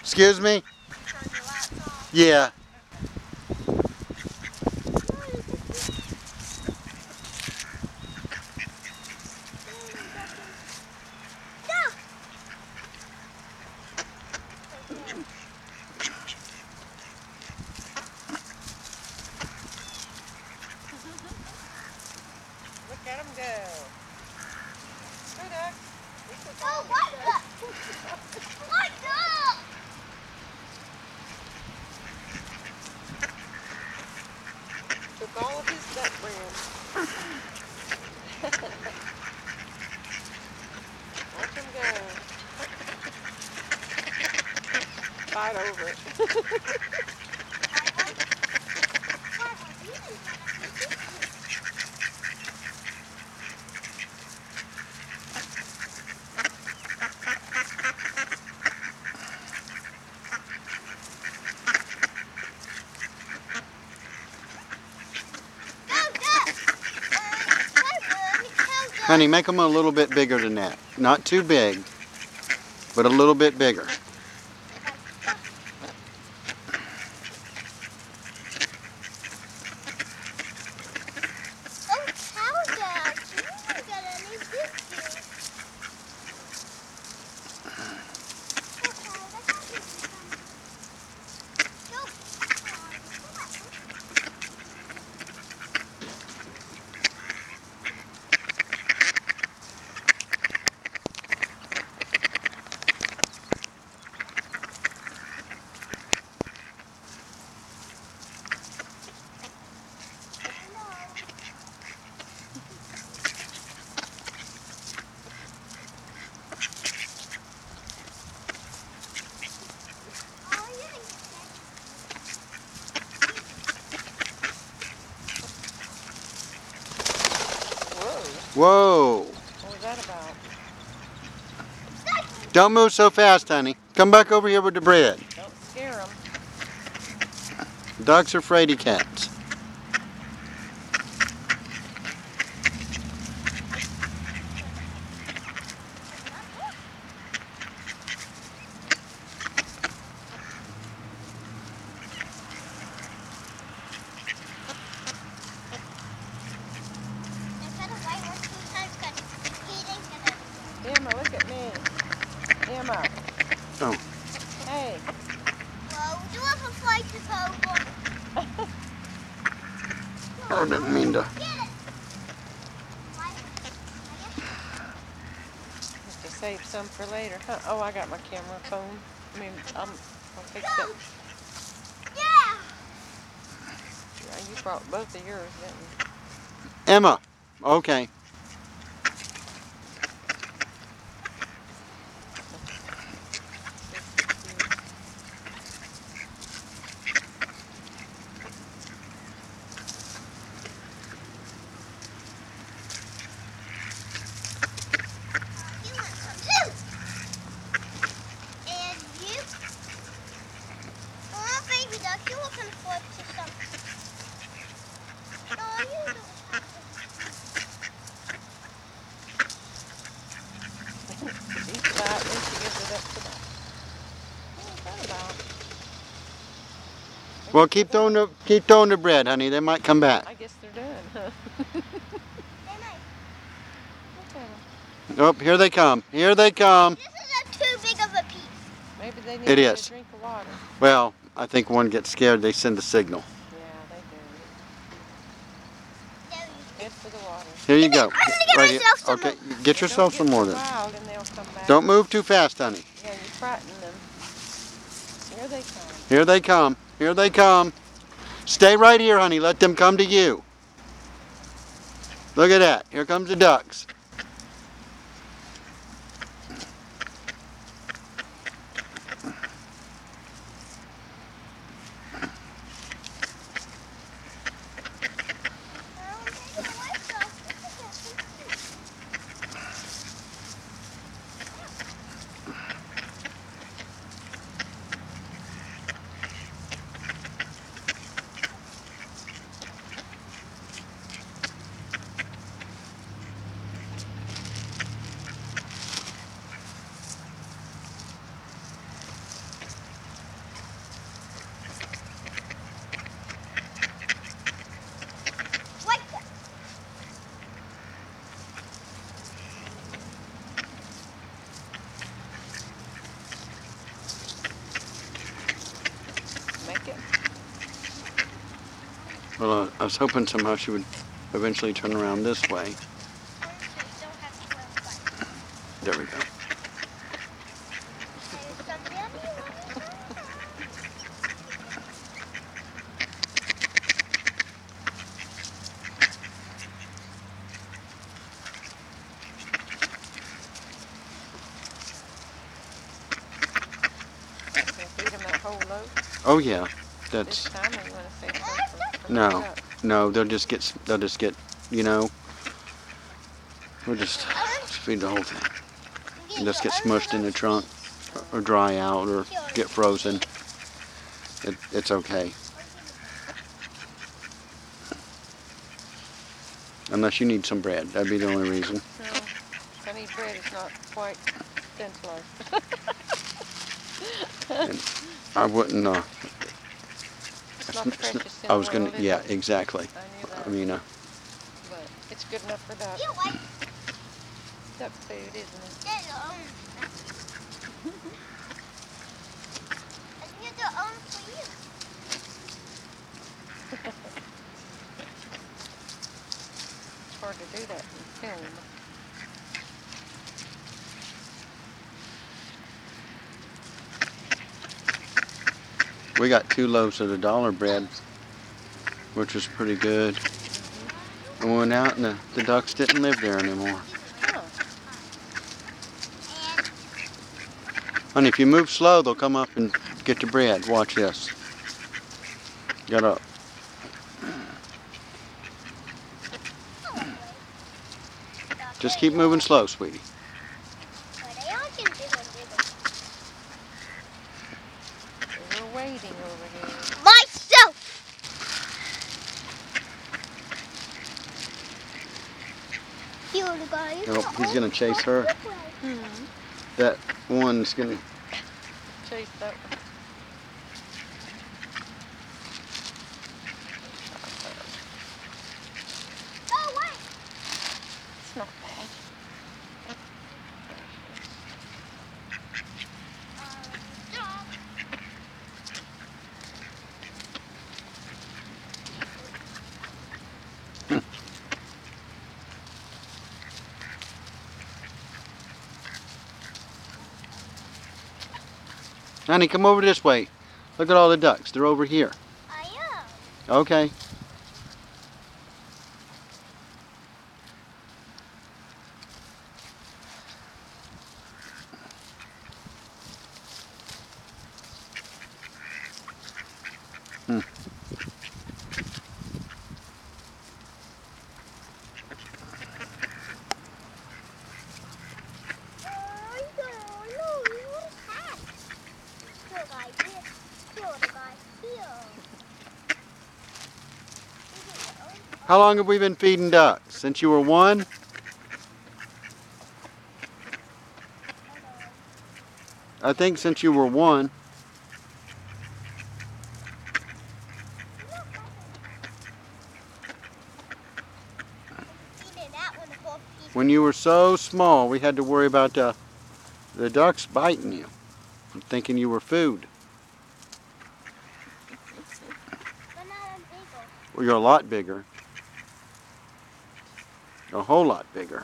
Excuse me? Turn your lights off. Yeah. Look at him go. Go, Duck. He took all Oh, his what duck. What duck? Took all of his duck brand. Watch him go. Fight over it. Honey, make them a little bit bigger than that. Not too big, but a little bit bigger. Whoa. What was that about? Don't move so fast, honey. Come back over here with the bread. Don't scare him. Ducks are fraidy cats. Emma, look at me. Emma. Oh. Hey. Whoa, do you have a flight to over? I didn't mean to. Have to save some for later. Huh? Oh, I got my camera phone. I mean, I'll fix it. Yeah. Yeah, you brought both of yours, didn't you? Emma. Okay. You want some too? And you? Oh, baby duck, you looking forward to some? No, you don't have Eat that, and she gives it up to that. What was that about? Well, keep throwing the bread, honey. They might come back. I guess they're done, huh? Look at 'em. Oh, here they come. Here they come. This isn't too big of a piece. Maybe they need It a is. drink of water. Well, I think one gets scared. They send a signal. Yeah, they do. Head for the water. Here you go. I'm gonna get Right here. myself some Okay, more. get yourself some more Don't then. get too wild and they'll come back. Don't move too fast, honey. Yeah, you frighten them. Here they come. Here they come. Here they come. Stay right here, honey. Let them come to you. Look at that. Here comes the ducks. Well, I was hoping somehow she would eventually turn around this way. There we go. Can feed them that whole load Oh yeah, this that's time, or you want to save some for no, the duck? no. They'll just get, you know, we'll just feed the whole thing. And just get smushed in the trunk, or dry out, or get frozen. It's okay. Unless you need some bread, that'd be the only reason. No, honey bread is not quite dental. I wouldn't. It's not the freshest in I the was gonna. world, is Yeah, it? exactly. I knew that. I mean, But it's good enough for duck. Duck food, isn't it? It's hard to do that in film. we got 2 loaves of the dollar bread, which was pretty good. And we went out, and the ducks didn't live there anymore. Huh. Honey, if you move slow, they'll come up and get your bread. Watch this. Get up. Just keep moving slow, sweetie. We're waiting over here. Myself! Here, guys. Nope, he's gonna chase her. Hmm. That one's gonna. Chase that one. Oh, wait. It's not bad. Honey, come over this way. Look at all the ducks. They're over here. I am. Okay. How long have we been feeding ducks? Since you were 1? I think since you were 1. When you were so small, we had to worry about the ducks biting you, thinking you were food. Well, you're a lot bigger. A whole lot bigger.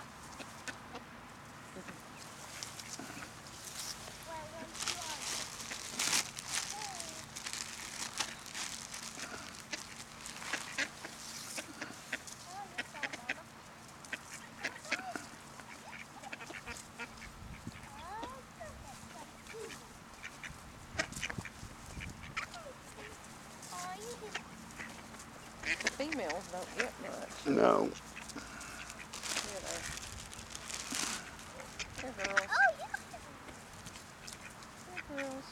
The females don't get much. No. You know. Here, girls. Here, girls.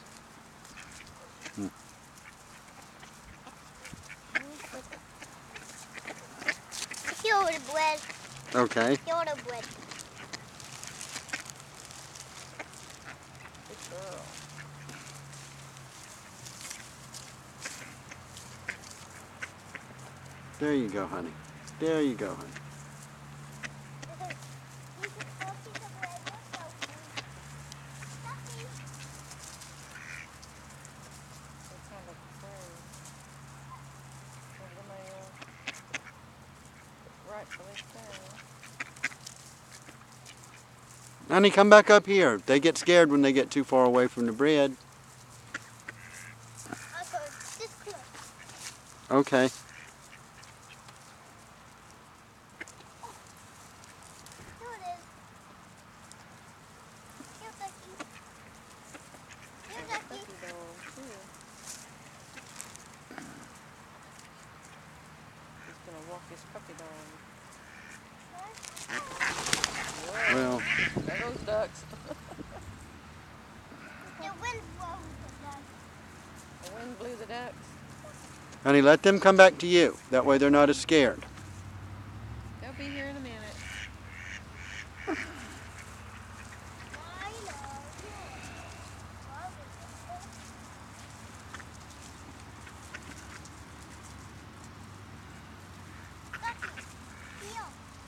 Here the bread. Okay. Here the bread. Good girl. There you go, honey. There you go, honey. They're kind of cool. There's the male. Hopefully so. Honey, come back up here. They get scared when they get too far away from the bread. Okay, this close. Okay. Here it is. Here, Becky. Here, Becky. Puppy dog, too. He's gonna walk his puppy dog. Whoa, Well, there goes ducks. The wind blows the duck. The wind blew the ducks. honey, let them come back to you. That way they're not as scared. They'll be here in a minute. I know. Becky, heel.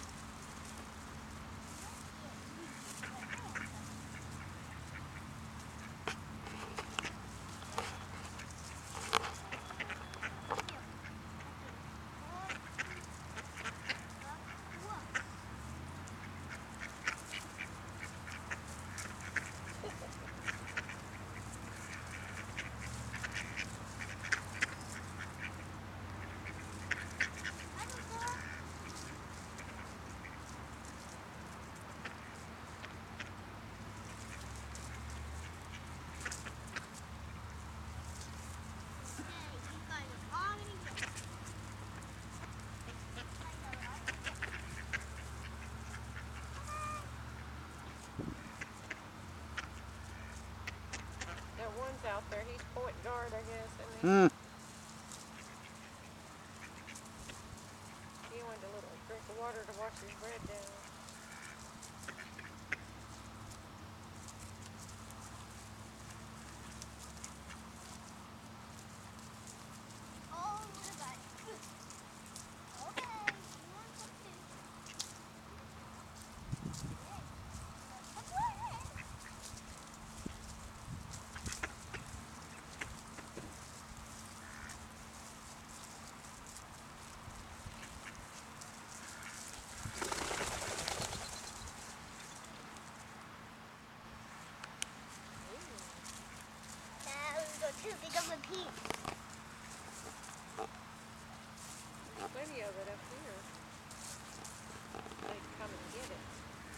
That one's out there. He's point guard, I guess, isn't he? Hmm. He wanted a little drink of water to wash his bread down. Oh, what about it? Okay, you want some too? That's right. Now we go too big of a piece. There's plenty of it up here. They can come and get it.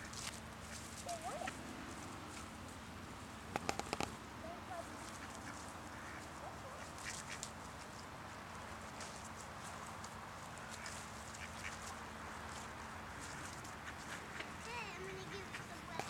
Okay, I'm gonna give it the bread.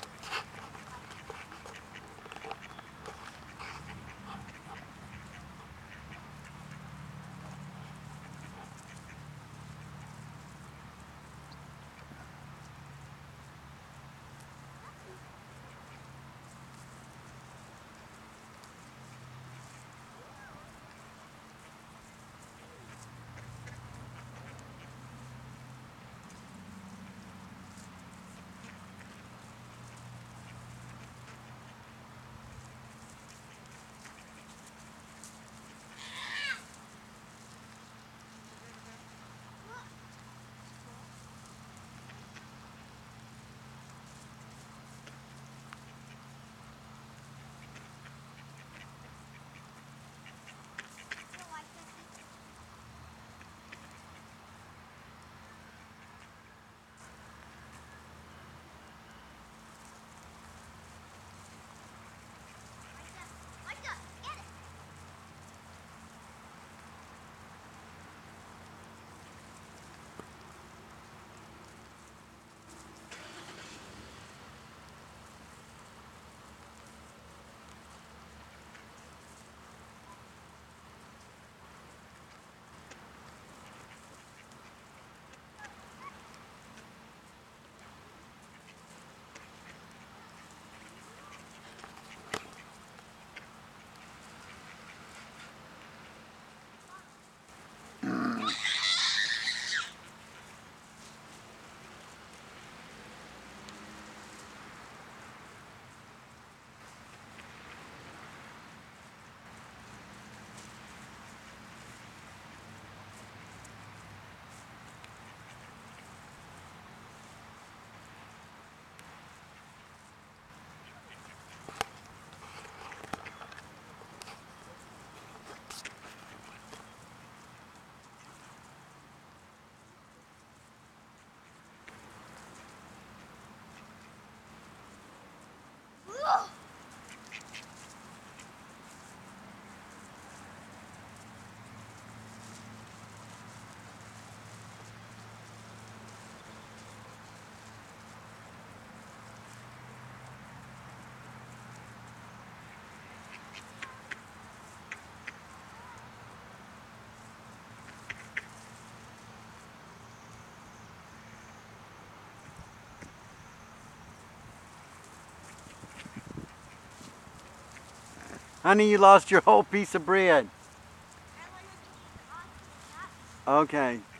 Honey, you lost your whole piece of bread. Okay.